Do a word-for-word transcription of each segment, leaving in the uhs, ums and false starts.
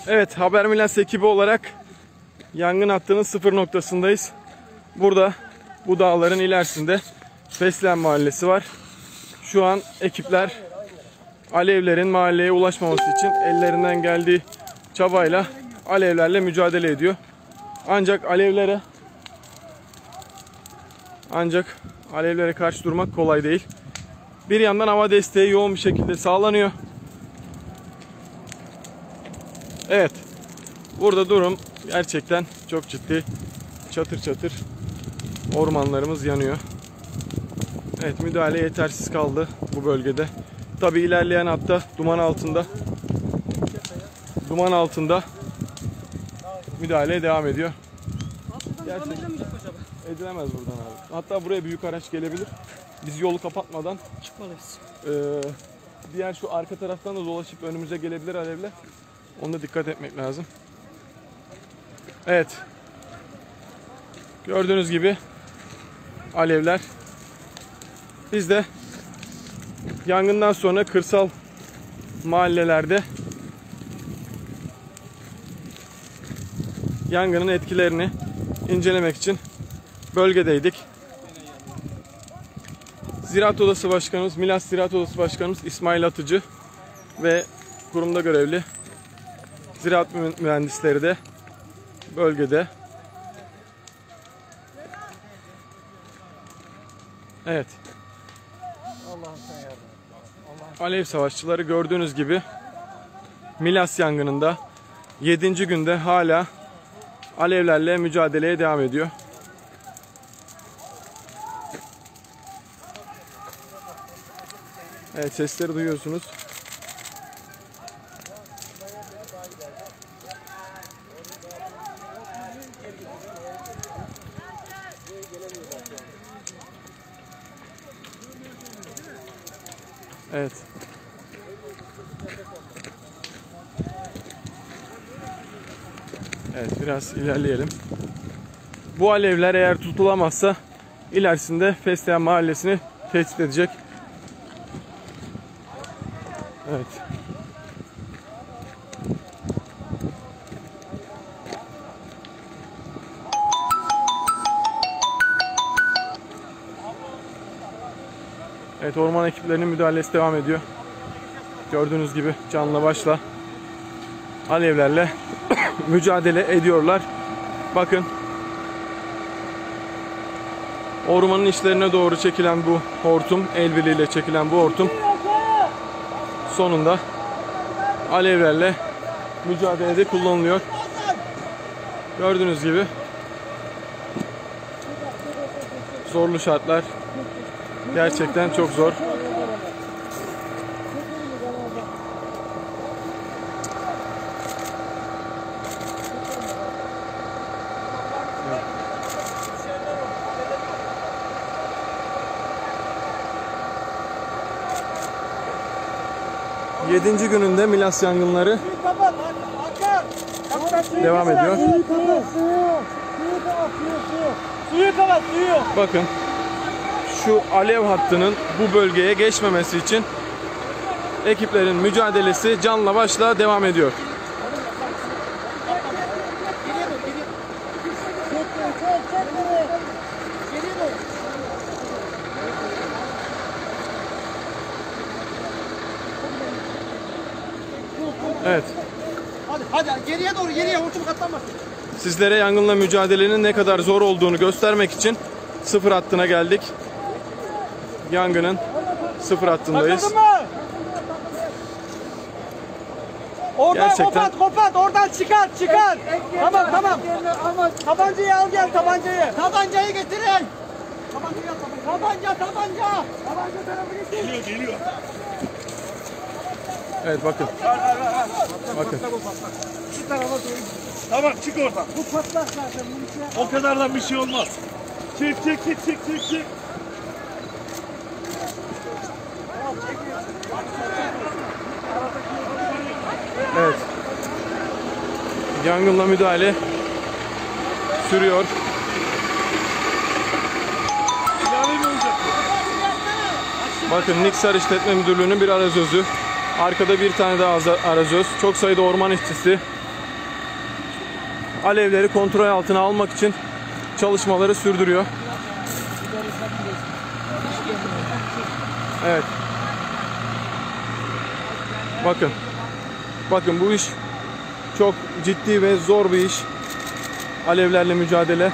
Evet, Haber Milas ekibi olarak yangın hattının sıfır noktasındayız. Burada bu dağların ilerisinde Fesleğen Mahallesi var. Şu an ekipler alevlerin mahalleye ulaşmaması için ellerinden geldiği çabayla alevlerle mücadele ediyor. Ancak alevlere ancak alevlere karşı durmak kolay değil. Bir yandan hava desteği yoğun bir şekilde sağlanıyor. Evet. Burada durum gerçekten çok ciddi. Çatır çatır ormanlarımız yanıyor. Evet, müdahale yetersiz kaldı bu bölgede. Tabi ilerleyen hatta duman altında duman altında müdahale devam ediyor. Gerçekten edilemez buradan abi. Hatta buraya büyük araç gelebilir. Biz yolu kapatmadan çıkmalıyız. E, diğer şu arka taraftan da dolaşıp önümüze gelebilir alevler. Ona dikkat etmek lazım. Evet. Gördüğünüz gibi alevler. Biz de yangından sonra kırsal mahallelerde yangının etkilerini incelemek için bölgedeydik. Ziraat Odası Başkanımız, Milas Ziraat Odası Başkanımız İsmail Atıcı ve kurumda görevli ziraat mühendisleri de bölgede. Evet. Alev savaşçıları gördüğünüz gibi Milas yangınında yedinci günde hala alevlerle mücadeleye devam ediyor. Evet, sesleri duyuyorsunuz. Evet. Evet, biraz ilerleyelim. Bu alevler eğer tutulamazsa ilerisinde Fesleğen Mahallesi'ni tehdit edecek. Evet. Evet, orman ekiplerinin müdahalesi devam ediyor. Gördüğünüz gibi canla başla alevlerle mücadele ediyorlar. Bakın, ormanın içlerine doğru çekilen bu hortum, el birliğiyle çekilen bu hortum sonunda alevlerle mücadelede kullanılıyor. Gördüğünüz gibi zorlu şartlar, gerçekten çok zor. Yedinci gününde Milas yangınları devam ediyor. Bakın, şu alev hattının bu bölgeye geçmemesi için ekiplerin mücadelesi canla başla devam ediyor. Evet. Hadi hadi geriye doğru, geriye hortum katlanmasın. Sizlere yangınla mücadelenin ne kadar zor olduğunu göstermek için sıfır hattına geldik. Yangının sıfır hattındayız. Oradan Gerçekten... kopat kopat, oradan çıkar çıkar. Tamam tamam. Tabancayı al gel, tabancayı. Tabancayı getirin. Tabancayı al, tabanca tabanca. Tabanca tarafı getir. Geliyor geliyor. Evet, bakın. Bakın. Şu tarafa doğru. Tamam, çık oradan. Bu patlak zaten. O kadardan bir şey olmaz. Çık çık çık çık çık çık. Evet. Yangınla müdahale sürüyor. Bakın, Niksar İşletme Müdürlüğü'nün bir arazözü. Arkada bir tane daha arazöz. Çok sayıda orman işçisi alevleri kontrol altına almak için çalışmaları sürdürüyor. Evet. Bakın. Bakın bu iş çok ciddi ve zor bir iş. Alevlerle mücadele.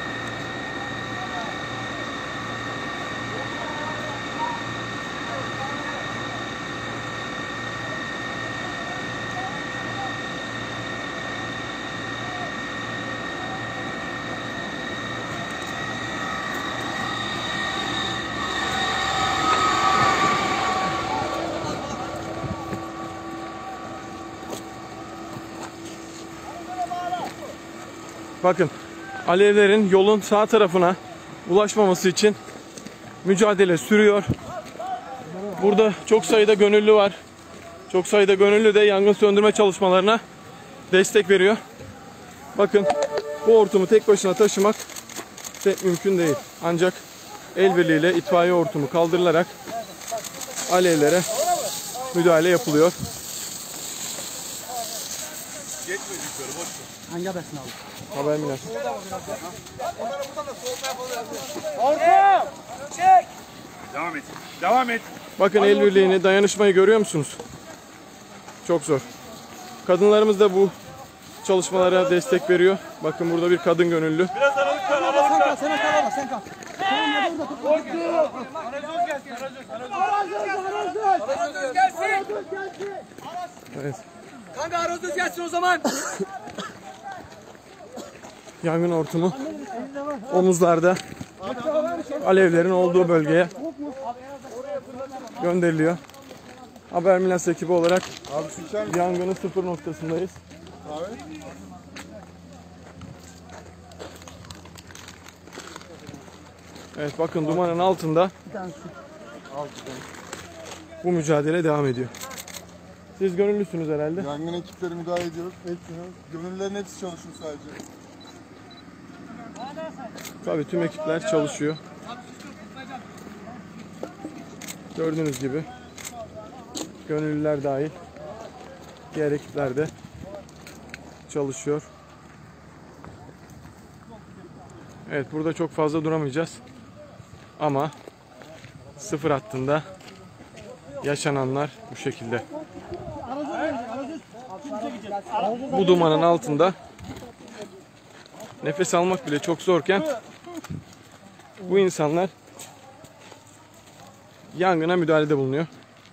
Bakın, alevlerin yolun sağ tarafına ulaşmaması için mücadele sürüyor. Burada çok sayıda gönüllü var. Çok sayıda gönüllü de yangın söndürme çalışmalarına destek veriyor. Bakın, bu hortumu tek başına taşımak pek mümkün değil. Ancak el birliğiyle itfaiye hortumu kaldırılarak alevlere müdahale yapılıyor. Hangi habersini aldın? Haber Milas. Orta! Çek! Devam et. Devam et. Bakın el birliğini, dayanışmayı görüyor musunuz? Çok zor. Kadınlarımız da bu çalışmalara destek veriyor. Bakın burada bir kadın gönüllü. Biraz aralık ver. Sen Aralık ver. kal, sen kal, sen kal. Tamam, hadi orada tut. Arazöz gelsin. Arazöz. Arazöz gelsin. Evet. Kanka Arazöz gelsin o zaman. Yangın hortumu omuzlarda alevlerin olduğu bölgeye gönderiliyor. Haber Milas ekibi olarak yangının sıfır noktasındayız. Evet, bakın dumanın altında bu mücadele devam ediyor. Siz gönüllüsünüz herhalde. Yangın ekipleri müdahale ediyor. Hepsine. Gönüllülerin hepsi çalışıyor sadece. Tabii tüm ekipler çalışıyor. Gördüğünüz gibi gönüllüler dahil diğer ekipler de çalışıyor. Evet, burada çok fazla duramayacağız. Ama sıfır hattında yaşananlar bu şekilde. Bu dumanın altında nefes almak bile çok zorken bu insanlar yangına müdahalede bulunuyor.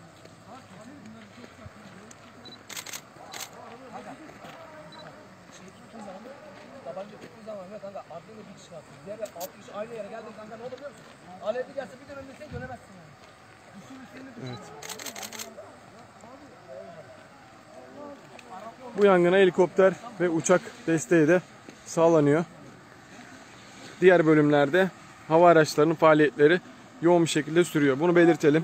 Evet. Bu yangına helikopter ve uçak desteği de sağlanıyor. Diğer bölümlerde hava araçlarının faaliyetleri yoğun bir şekilde sürüyor. Bunu belirtelim.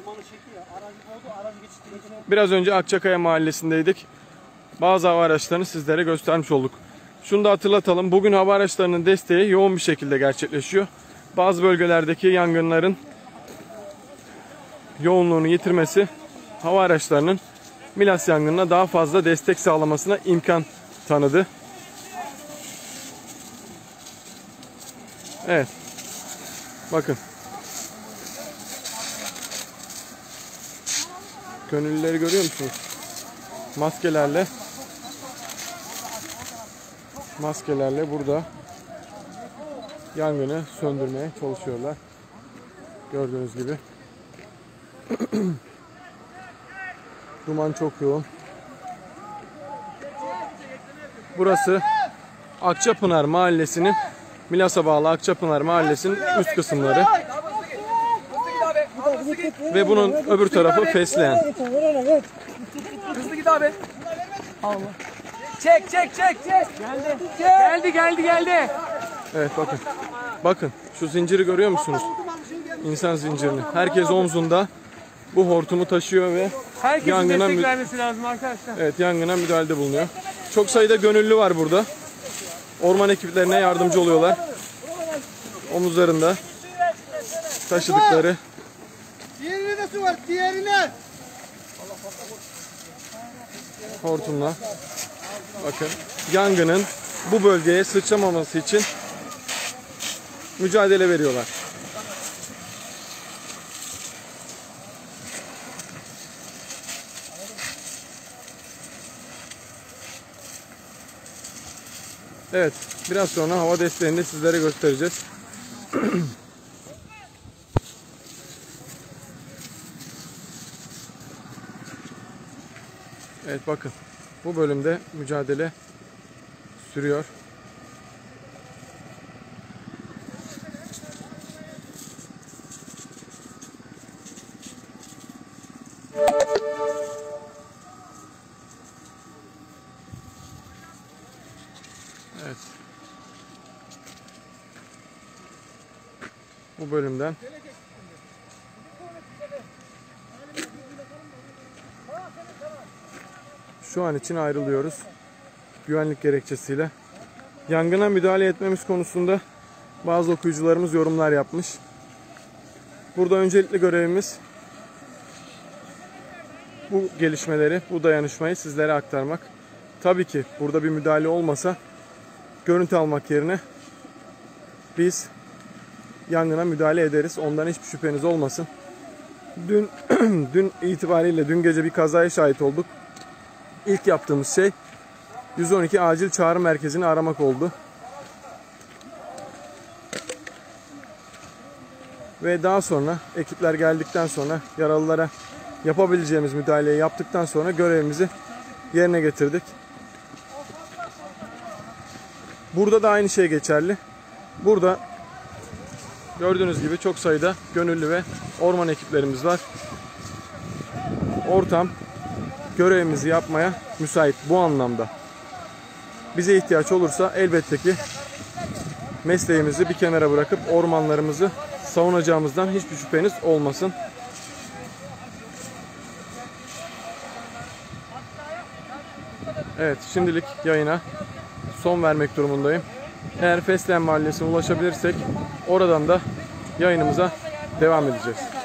Biraz önce Akçakaya mahallesindeydik. Bazı hava araçlarını sizlere göstermiş olduk. Şunu da hatırlatalım. Bugün hava araçlarının desteği yoğun bir şekilde gerçekleşiyor. Bazı bölgelerdeki yangınların yoğunluğunu yitirmesi hava araçlarının Milas yangınına daha fazla destek sağlamasına imkan tanıdı. Evet. Bakın. Gönüllüleri görüyor musunuz? Maskelerle maskelerle burada yangını söndürmeye çalışıyorlar. Gördüğünüz gibi. Duman çok yoğun. Burası Akçapınar Mahallesi'nin, Milas'a bağlı Akçapınar Mahallesi'nin üst kısımları. Ve bunun öbür tarafı Fesleğen. Hızlı git abi. Allah. Çek çek çek çek. Geldi. Geldi geldi geldi. Evet, bakın. Bakın şu zinciri görüyor musunuz? İnsan zincirini. Herkes omzunda bu hortumu taşıyor ve Herkesin yangına destek mü- vermesi lazım arkadaşlar. Evet, yangına müdahalede bulunuyor. Çok sayıda gönüllü var burada. Orman ekiplerine yardımcı oluyorlar. Omuzlarında taşıdıkları Diğerine de su var diğerine. hortumla bakın yangının bu bölgeye sıçramaması için mücadele veriyorlar. Evet, biraz sonra hava desteğini de sizlere göstereceğiz. Evet, bakın. Bu bölümde mücadele sürüyor. Evet. Bu bölümden şu an için ayrılıyoruz. Güvenlik gerekçesiyle. Yangına müdahale etmemiz konusunda bazı okuyucularımız yorumlar yapmış. Burada öncelikli görevimiz bu gelişmeleri, bu dayanışmayı sizlere aktarmak. Tabii ki burada bir müdahale olmasa görüntü almak yerine biz yangına müdahale ederiz. Ondan hiçbir şüpheniz olmasın. Dün dün itibariyle dün gece bir kazaya şahit olduk. İlk yaptığımız şey yüz on iki acil çağrı merkezini aramak oldu. Ve daha sonra ekipler geldikten sonra yaralılara yapabileceğimiz müdahaleyi yaptıktan sonra görevimizi yerine getirdik. Burada da aynı şey geçerli. Burada gördüğünüz gibi çok sayıda gönüllü ve orman ekiplerimiz var. Ortam görevimizi yapmaya müsait bu anlamda. Bize ihtiyaç olursa elbette ki mesleğimizi bir kenara bırakıp ormanlarımızı savunacağımızdan hiçbir şüpheniz olmasın. Evet, şimdilik yayına son vermek durumundayım. Eğer Fesleğen Mahallesi'ne ulaşabilirsek oradan da yayınımıza devam edeceğiz.